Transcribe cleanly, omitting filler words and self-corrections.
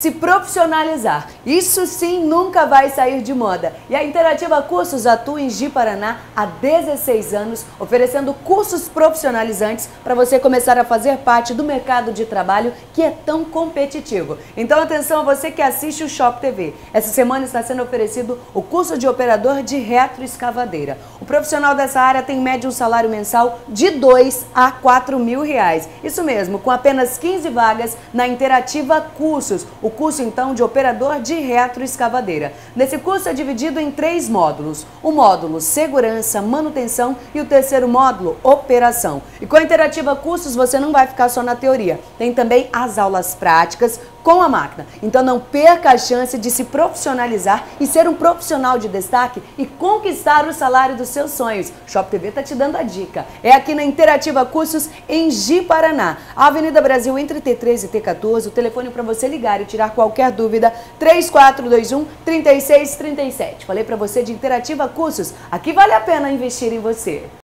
Se profissionalizar, isso sim nunca vai sair de moda. E a Interativa Cursos atua em Ji-Paraná há 16 anos, oferecendo cursos profissionalizantes para você começar a fazer parte do mercado de trabalho que é tão competitivo. Então atenção, você que assiste o Shop TV. Essa semana está sendo oferecido o curso de operador de retroescavadeira. O profissional dessa área tem em média um salário mensal de 2 a 4 mil reais. Isso mesmo, com apenas 15 vagas na Interativa Cursos. O curso, então, de operador de retroescavadeira. Nesse curso é dividido em 3 módulos. O módulo Segurança, Manutenção e o terceiro módulo Operação. E com a Interativa Cursos você não vai ficar só na teoria. Tem também as aulas práticas com a máquina. Então não perca a chance de se profissionalizar e ser um profissional de destaque e conquistar o salário dos seus sonhos. Shop TV está te dando a dica. É aqui na Interativa Cursos em Ji-Paraná. A Avenida Brasil entre T13 e T14. O telefone para você ligar e tirar qualquer dúvida, 3421-3637. Falei para você de Interativa Cursos. Aqui vale a pena investir em você.